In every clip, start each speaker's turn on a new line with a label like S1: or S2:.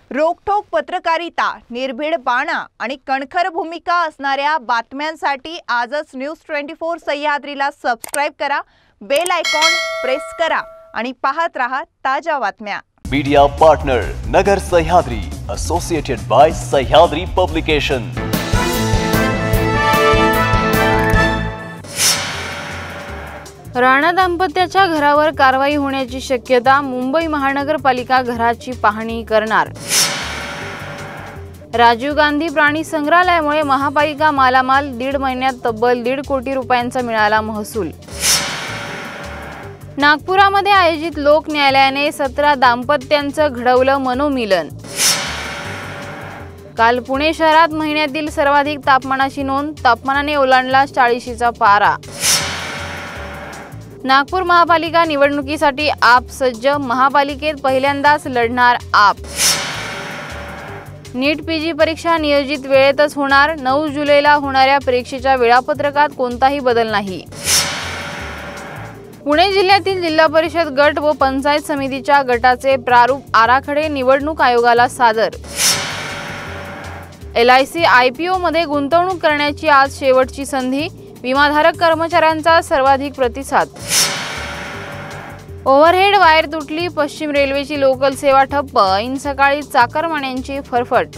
S1: रोखठोक पत्रकारिता, निर्भीड बाणा आणि कणखर भूमिका असणाऱ्या बातम्यांसाठी आजच न्यूज 24 सह्याद्रीला सबस्क्राइब करा, बेल आयकॉन प्रेस करा आणि पाहत रहा ताजा बातम्या।
S2: Media partner Nagar Sahyadri, associated by Sahyadri publication.
S3: Rana दाम्पत्याच्या घरावर कारवाई होण्याची शक्यता, मुंबई महानगरपालिका घराची पाहणी करणार। राजीव गांधी प्राणी संग्रहालयामुळे महापालिका मालामाल, 1.5 महिन्यात तब्बल 1.5 कोटी रुपयांचा मिळाला महसूल। नागपुरामध्ये आयोजित लोक न्यायालयाने 17 दाम्पत्यांचं घडवलं मनोमिलन। काल पुणे शहरात महिन्यातील सर्वाधिक तापमानाची नोंद, तापमानाने ओलांडला 40चा पारा। नागपूर महापालिका निवडणुकीसाठी आप सज्ज, महापालिकेत पहिल्यांदाच लढणार आप। नीट पीजी परीक्षा नियोजित वेळेतच होणार, 9 जुलैला होणाऱ्या परीक्षेच्या वेळापत्रकात कोणताही बदल नाही। पुणे जिल्ह्यातील जिल्हा परिषद गट व पंचायत समितीच्या गटाचे प्रारूप आराखडे निवडणूक आयोगाला सादर। LIC IPO मध्ये गुंतवणूक करण्याची आज शेवटची संधी, विमाधारक कर्मचाऱ्यांचा सर्वाधिक प्रतिसाद। ओव्हरहेड वायर तुटली, पश्चिम रेल्वेची लोकल सेवा ठप्प, ऐन सकाळी चाकरमान्यांची फरफट।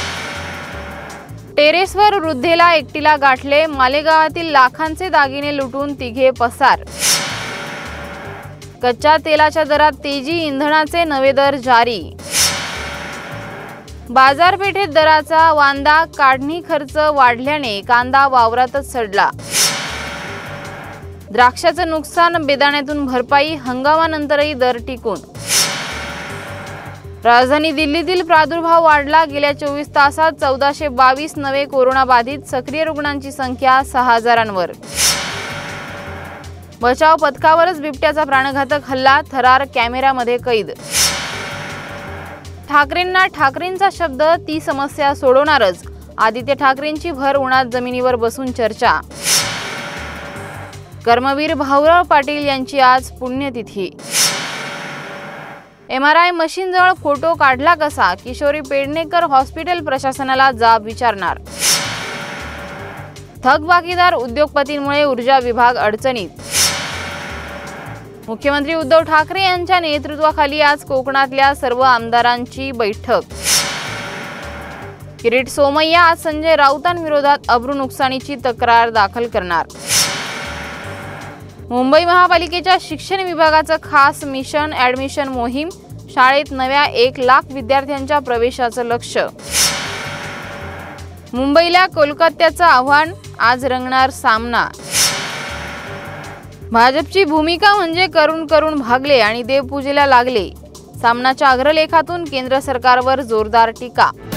S3: टेरेसवर वृद्धेला एकटीला गाठले, मालेगावातील लाखांचे दागिने लुटून तिघे पसार। कच्च्या तेलाच्या दरात तेजी, इंधनाचे नवे दर जारी। बाजारपेठेत दराचा वांदा, काढणी खर्च वाढल्याने कांदा वावरातच सडला। द्राक्षाचं नुकसान, बेदाण्यातून भरपाई, हंगामानंतरही दर टिकून। राजधानी दिल्लीतील प्रादुर्भाव वाढला, गेल्या 24 तासात 1422 नवे कोरोना बाधित, सक्रिय रुग्णांची संख्या 6000वर। बचाव पथकावरच बिबट्याचा प्राणघातक हल्ला, थरार कॅमेऱ्यामध्ये कैद। ठाकरेंना ठाकरेंचा शब्द, ती समस्या सोडवणारच, आदित्य ठाकरेंची भर उन्हात जमिनीवर बसून चर्चा। कर्मवीर भाऊराव पाटील यांची आज पुण्यतिथी। MRI मशीनजवळ फोटो काढला कसा, किशोरी पेडणेकर हॉस्पिटल प्रशासनाला जाब विचारणार। थकबाकीदार उद्योगपतींमुळे ऊर्जा विभाग अडचणीत। मुख्यमंत्री उद्धव ठाकरे यांच्या नेतृत्वाखाली आज कोकणातल्या सर्व आमदारांची बैठक। किरीट सोमय्या आज संजय राऊतांविरोधात अब्रू नुकसानीची तक्रार दाखल करणार। मुंबई महापालिकेच्या शिक्षण विभागाचं खास मिशन ॲडमिशन मोहीम, शाळेत नव्या 1 लाख विद्यार्थ्यांच्या प्रवेशाचं लक्ष। मुंबईला कोलकात्याचं आव्हान, आज रंगणार सामना। भाजपची भूमिका म्हणजे करून करून भागले आणि देवपूजेला लागले, सामनाच्या अग्रलेखातून केंद्र सरकारवर जोरदार टीका।